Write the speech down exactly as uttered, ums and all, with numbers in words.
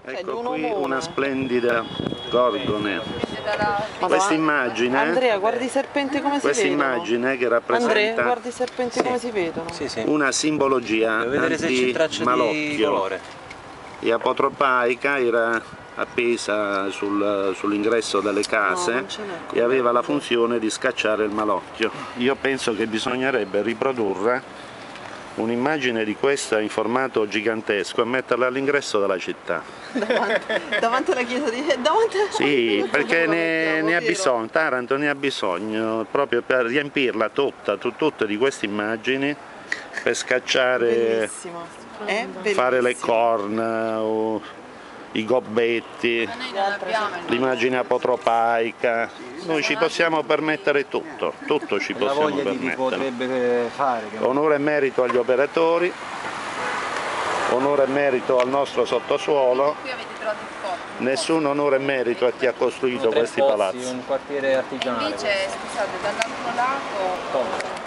Ecco qui una splendida gorgone. Questa immagine, Andrea, guardi i serpenti come si questa vedono. immagine che rappresenta Andrea, guardi i serpenti sì. come si vedono. Sì, sì. Una simbologia anti-malocchio. E apotropaica era appesa sul, sull'ingresso delle case no, e aveva la funzione di scacciare il malocchio. Io penso che bisognerebbe riprodurre un'immagine di questa in formato gigantesco e metterla all'ingresso della città. Davanti, davanti alla chiesa di... Davanti alla... Sì, perché ne, ne ha bisogno, Taranto ne ha bisogno proprio per riempirla tutta, tutte di queste immagini per scacciare, fare le corna, o i gobbetti, l'immagine apotropaica. Noi ci possiamo permettere tutto, tutto ci possiamo permettere. Onore e merito agli operatori, onore e merito al nostro sottosuolo, nessun onore e merito a chi ha costruito questi palazzi. Un quartiere artigianale. Invece, scusate, dall'altro lato...